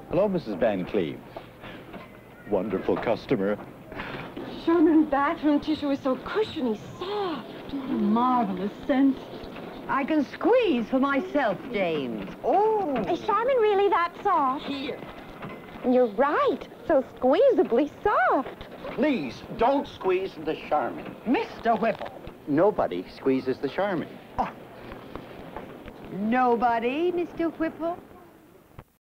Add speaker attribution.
Speaker 1: Hello, Mrs. Van Cleve. Wonderful customer.
Speaker 2: Charmin bathroom tissue is so cushiony, soft. Marvelous scent.
Speaker 3: I can squeeze for myself, James. Oh.
Speaker 2: Is Charmin really that soft?
Speaker 3: Here.
Speaker 2: You're right. So squeezably soft.
Speaker 4: Please, don't squeeze the Charmin.
Speaker 3: Mr. Whipple.
Speaker 4: Nobody squeezes the Charmin.
Speaker 3: Oh. Nobody, Mr. Whipple?